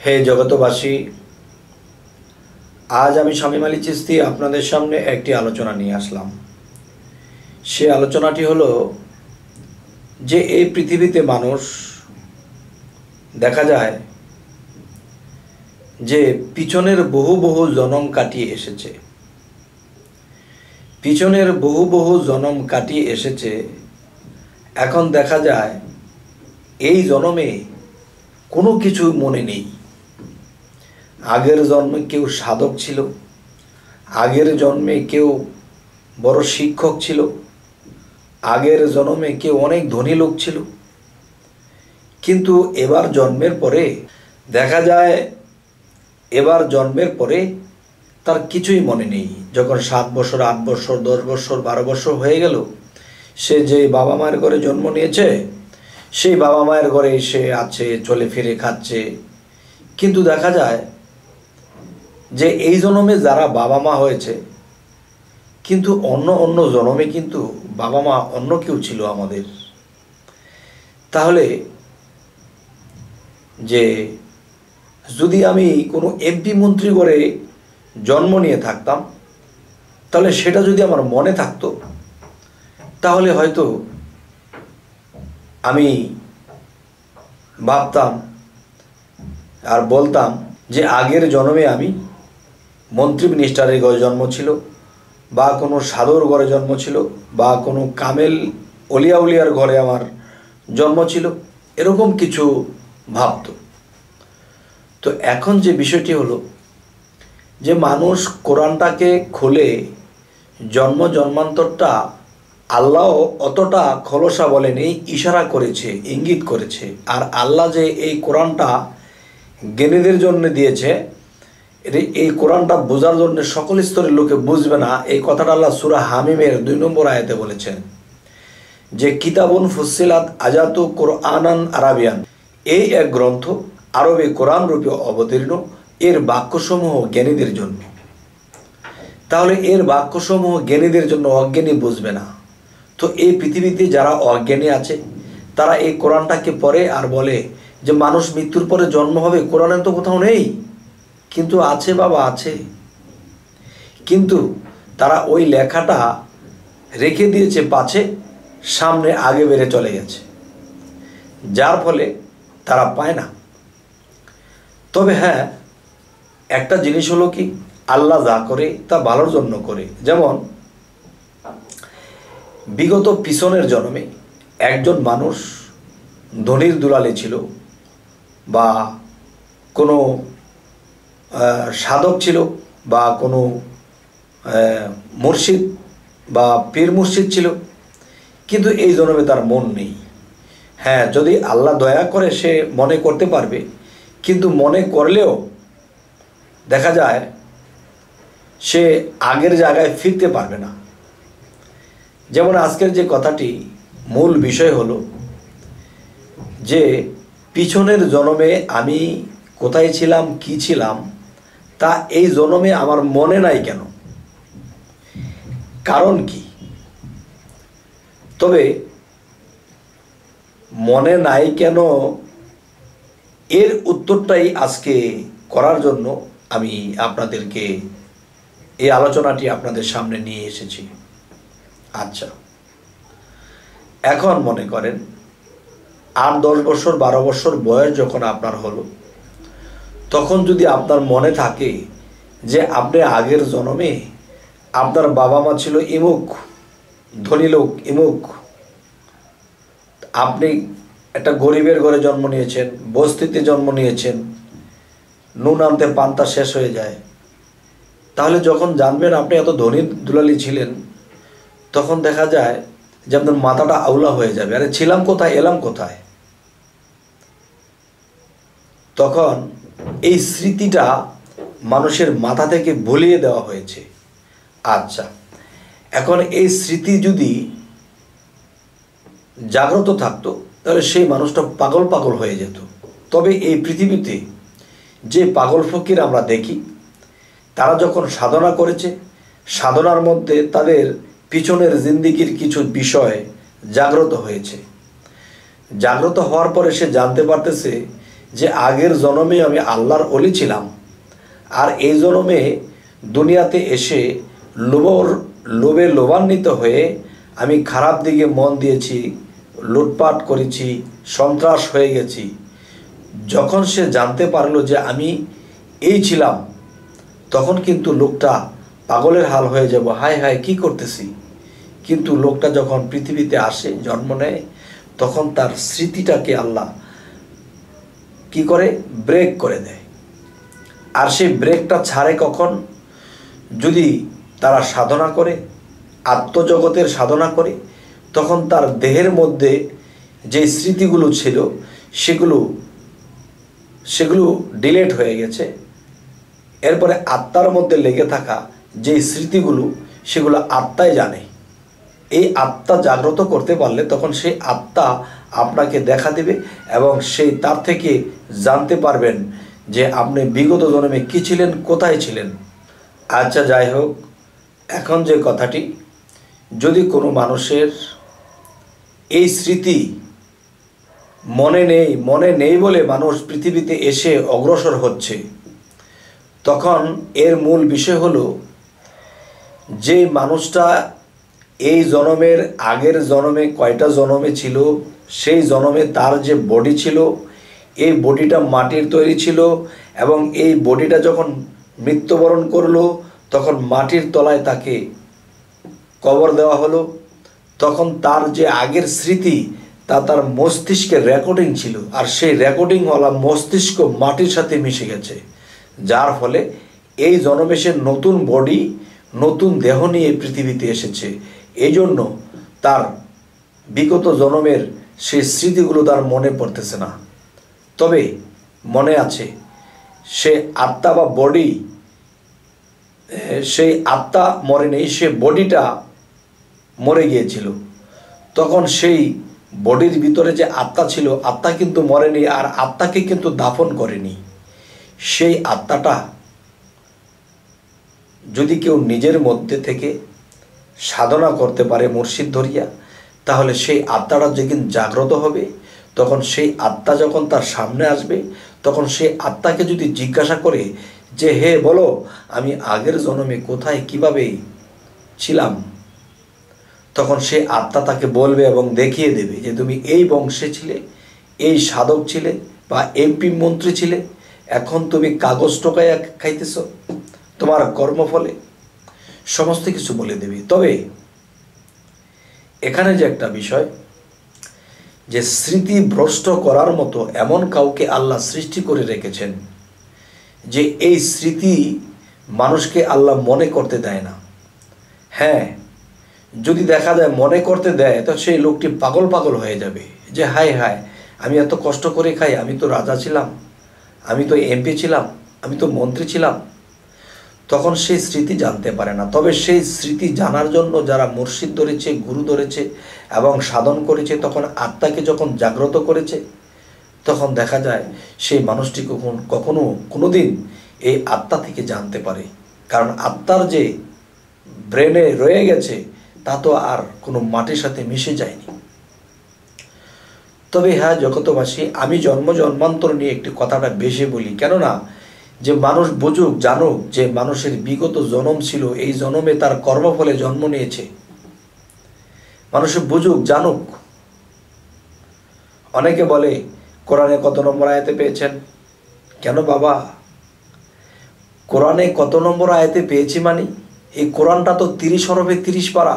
हे जगतबासी आज आमी शामिम आली चिस्ती आपनादेर सामने एकटी आलोचना निये आसलाम। से आलोचनाटी हलो जे एई पृथिवीते मानुष देखा जाए जे पिछनेर बहु बहु जन्म काटिये एसेछे, पिछनेर बहु बहु जन्म काटिये एसेछे। एखन देखा जाए एई जन्मे कोनो किछु मने नेई। आगेर जन्मे केउ साधक छिलो, आगेर जन्मे केउ बड़ शिक्षक छिलो, आगेर जन्मे केउ अनेक धनी लोक छिलो, किन्तु एबार जन्मेर परे देखा जाए एबार जन्मेर परे तार किछुई मने नेई। जखन 7 बछर 8 बछर 10 बछर 12 बछर हये गेल से जे बाबा मायेर घरे जन्म नियेछे सेई बाबा मायेर घरे से आछे, चले फिरे खाচ্ছে। किन्तु देखा जाए जे এই জন্মে যারা বাবা মা হয়েছে কিন্তু অন্য অন্য জন্মে কিন্তু বাবা মা অন্য কেউ ছিল আমাদের। তাহলে যে যদি আমি কোনো এমপি মন্ত্রী ঘরে জন্ম নিয়ে থাকতাম তাহলে সেটা যদি আমার মনে থাকতো তাহলে হয়তো আমি ভাবতাম আর বলতাম যে আগের জন্মে আমি मंत्री मिनिस्टारेर घरे जन्म छिलो बा कोनो साधुर घरे जन्म छिलो बा कोनो कामेल अलिया उलियार घरे आमार जन्म छिलो एरकम किछु भाबतो। तो एखन जे विषयटी हलो जे मानुष कोरआनटाके खोले जन्म जन्मान्तरटा आल्लाह अतटा खलसा बोलेनि, इशारा करेछे, इंगित करेछे। आर आल्लाह जे एई कोरआनटा ज्ञानीदेर जन्य दियेछे এই কোরআনটা বোঝার জন্য সকল স্তরের লোকে বুঝবে না এই কথাটা আল্লাহ সূরা হামিমের 2 নম্বর আয়াতে বলেছেন যে কিতাবুন ফুসিলাত আজাতু কুরআনান আরাবিয়ান, এই এক গ্রন্থ আরবে কোরআন রূপে অবতীর্ণ, এর বাক্যসমূহ জ্ঞানীদের জন্য। তাহলে এর বাক্যসমূহ জ্ঞানীদের জন্য, অজ্ঞানী বুঝবে না। তো এই পৃথিবীতে যারা অজ্ঞানী আছে তারা এই কোরআনটাকে পড়ে আর বলে যে মানুষ মৃত্যুর পরে জন্ম হবে, কোরআনে তো কোথাও নেই। কিন্তু আছে বাবা, আছে, কিন্তু তারা ওই লেখাটা রেখে দিয়েছে পাছে, সামনে আগে বেড়ে চলে গেছে, যার ফলে তারা পায় না। তবে হ্যাঁ, একটা জিনিস হলো কি, আল্লাহ যা করে তা ভালোর জন্য করে। যেমন বিগত পিছনের জন্মে একজন মানুষ ধনির দুলালে ছিল বা কোনো সাধক ছিল বা কোনো মুর্শিদ বা পীর মুর্শিদ ছিল, কিন্তু এই জন্মে তার মন নেই। হ্যাঁ, যদি আল্লাহ দয়া করে সে মনে করতে পারবে, কিন্তু মনে করলেও দেখা যায় সে আগের জায়গায় ফিরতে পারবে না। যেমন আজকের যে কথাটি মূল বিষয় হলো যে পিছনের জন্মে আমি কোথায় ছিলাম, কি ছিলাম, তা এই জন্মে আমার মনে নাই কেন, কারণ কি? তবে মনে নাই কেন এর উত্তরটাই আজকে করার জন্য আমি আপনাদেরকে এই আলোচনাটি আপনাদের সামনে নিয়ে এসেছি। আচ্ছা, এখন মনে করেন 8-10 বছর 12 বছর বয়স যখন আপনার হলো, তখন যদি আপনার মনে থাকে যে আপনি আগের জন্মে আপনার বাবা মা ছিল ইমুক ধনী লোক, ইমুক, আপনি একটা গরিবের ঘরে জন্ম নিয়েছেন, বস্তিতে জন্ম নিয়েছেন, নুন আনতে পান্তা শেষ হয়ে যায়, তাহলে যখন জানবেন আপনি এত ধনী দুলালি ছিলেন, তখন দেখা যায় যে আপনার মাথাটা আউলা হয়ে যাবে, আরে ছিলাম কোথায়, এলাম কোথায়। তখন এই স্মৃতিটা মানুষের মাথা থেকে ভুলিয়ে দেওয়া হয়েছে। আচ্ছা, এখন এই স্মৃতি যদি জাগ্রত থাকতো তাহলে সেই মানুষটা পাগল পাগল হয়ে যেত। তবে এই পৃথিবীতে যে পাগল ফকির আমরা দেখি, তারা যখন সাধনা করেছে, সাধনার মধ্যে তাদের পিছনের জিন্দিগির কিছু বিষয় জাগ্রত হয়েছে। জাগ্রত হওয়ার পরে সে জানতে পারতেছে যে আগের জন্মে আমি আল্লাহর ওলি ছিলাম, আর এই জন্মে দুনিয়াতে এসে লোভে লোভান্বিত হয়ে আমি খারাপ দিকে মন দিয়েছি, লুটপাট করেছি, সন্ত্রাস হয়ে গেছি। যখন সে জানতে পারলো যে আমি এই ছিলাম, তখন কিন্তু লোকটা পাগলের হাল হয়ে যাব, হায় হায় কি করতেছি। কিন্তু লোকটা যখন পৃথিবীতে আসে, জন্ম নেয়, তখন তার স্মৃতিটাকে আল্লাহ কি করে, ব্রেক করে দেয়। আর সেই ব্রেকটা ছাড়ে কখন, যদি তারা সাধনা করে, আত্মজগতের সাধনা করে, তখন তার দেহের মধ্যে যে স্মৃতিগুলো ছিল সেগুলো ডিলেট হয়ে গেছে। এরপরে আত্মার মধ্যে লেগে থাকা যে স্মৃতিগুলো, সেগুলো আত্মাই জানে। এই আত্মা জাগ্রত করতে পারলে তখন সেই আত্মা আপনাকে দেখা দেবে এবং সেই তার থেকে জানতে পারবেন যে আপনি বিগত জন্মে কী ছিলেন, কোথায় ছিলেন। আচ্ছা, যাই হোক, এখন যে কথাটি, যদি কোনো মানুষের এই স্মৃতি মনে নেই বলে মানুষ পৃথিবীতে এসে অগ্রসর হচ্ছে, তখন এর মূল বিষয় হলো যে মানুষটা এই জন্মের আগের জন্মে কয়টা জন্মে ছিল, সেই জন্মে তার যে বডি ছিল, এই বডিটা মাটির তৈরি ছিল, এবং এই বডিটা যখন মৃত্যুবরণ করলো তখন মাটির তলায় তাকে কবর দেওয়া হলো। তখন তার যে আগের স্মৃতি তা তার মস্তিষ্কের রেকর্ডিং ছিল, আর সেই রেকর্ডিংওয়ালা মস্তিষ্ক মাটির সাথে মিশে গেছে, যার ফলে এই জন্মে সে নতুন বডি, নতুন দেহ নিয়ে পৃথিবীতে এসেছে। এই জন্য তার বিগত জন্মের সেই স্মৃতিগুলো তার মনে পড়তেছে না, তবে মনে আছে সে আত্মা বা বডি, সেই আত্মা মরে নেই, সে বডিটা মরে গিয়েছিল। তখন সেই বডির ভিতরে যে আত্মা ছিল, আত্মা কিন্তু মরেনি, আর আত্মাকে কিন্তু দাফন করেনি। সেই আত্মাটা যদি কেউ নিজের মধ্যে থেকে সাধনা করতে পারে মুর্শিদ ধরিয়া, তাহলে সেই আত্মাটা যেদিন জাগ্রত হবে, তখন সেই আত্মা যখন তার সামনে আসবে, তখন সেই আত্মাকে যদি জিজ্ঞাসা করে যে হে বলো, আমি আগের জন্মে কোথায় কিভাবে ছিলাম, তখন সেই আত্মা তাকে বলবে এবং দেখিয়ে দেবে যে তুমি এই বংশে ছিলে, এই সাধক ছিলে, বা এমপি মন্ত্রী ছিলে, এখন তুমি কাগজ টোকাইয়া খাইতেছ তোমার কর্মফলে, সমস্ত কিছু বলে দেবে। তবে এখানে যে একটা বিষয়, যে স্মৃতি ভ্রষ্ট করার মতো এমন কাউকে আল্লাহ সৃষ্টি করে রেখেছেন যে এই স্মৃতি মানুষকে আল্লাহ মনে করতে দেয় না। হ্যাঁ, যদি দেখা যায় মনে করতে দেয়, তো সেই লোকটি পাগল হয়ে যাবে যে হায় হায়, আমি এত কষ্ট করে খাই, আমি তো রাজা ছিলাম, আমি তো এমপি ছিলাম, আমি তো মন্ত্রী ছিলাম। তখন সেই স্মৃতি জানতে পারে না। তবে সেই স্মৃতি জানার জন্য যারা মুর্শিদ ধরেছে, গুরু ধরেছে এবং সাধন করেছে, তখন আত্মাকে যখন জাগ্রত করেছে, তখন দেখা যায় সেই মানুষটি কোনোদিন এই আত্মা থেকে জানতে পারে। কারণ আত্মার যে ব্রেনে রয়ে গেছে, তা তো আর কোনো মাটির সাথে মিশে যায়নি। তবে হ্যাঁ জগতবাসী, আমি জন্মান্তর নিয়ে একটি কথাটা বেশি বলি, কেননা যে মানুষ বুঝুক, জানুক যে মানুষের বিগত জন্ম ছিল, এই জন্মে তার কর্মফলে জন্ম নিয়েছে, মানুষ বুঝুক, জানুক। অনেকে বলে কোরআনে কত নম্বর আয়াতে পেয়েছেন? কেন বাবা, কোরআনে কত নম্বর আয়াতে পেয়েছি মানে এই কোরআনটা তো 30 হরফে 30 পারা।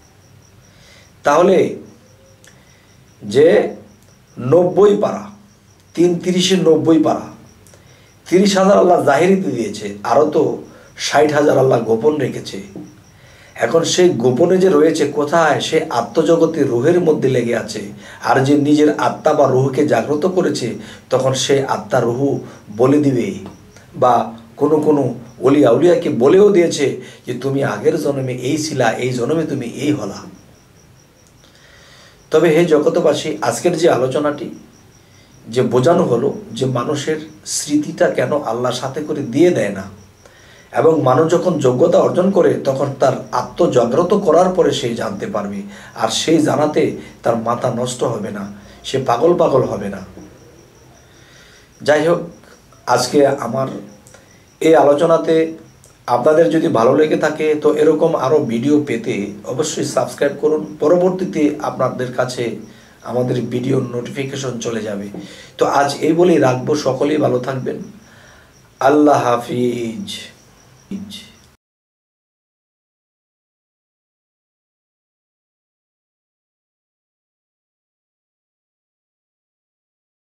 তাহলে যে 90 পারা, 3 30 90 পারা, 30,000 আল্লাহ জাহিরিতে দিয়েছে, আরও তো 60,000 আল্লাহ গোপন রেখেছে। এখন সেই গোপনে যে রয়েছে কোথায়, সে আত্মজগতে রুহের মধ্যে লেগে আছে। আর যে নিজের আত্মা বা রুহকে জাগ্রত করেছে, তখন সে আত্মা রুহু বলে দিবে, বা কোনো আউলিয়াকে বলেও দিয়েছে যে তুমি আগের জন্মে এই ছিলা, এই জন্মে তুমি এই হলা। তবে হে জগতবাসী, আজকের যে আলোচনাটি যে বোঝানো হলো যে মানুষের স্মৃতিটা কেন আল্লাহ সাথে করে দিয়ে দেয় না, এবং মানুষ যখন যোগ্যতা অর্জন করে তখন তার আত্মজাগ্রত করার পরে সে জানতে পারবে, আর সেই জানাতে তার মাথা নষ্ট হবে না, সে পাগল হবে না। যাই হোক, আজকে আমার এই আলোচনাতে আপনাদের যদি ভালো লেগে থাকে তো এরকম আরও ভিডিও পেতে অবশ্যই সাবস্ক্রাইব করুন। পরবর্তীতে আপনাদের কাছে আমাদের ভিডিওর নোটিফিকেশন চলে যাবে। তো আজ এই বলেই রাখবো, সকলেই ভালো থাকবেন। আল্লাহ হাফিজ।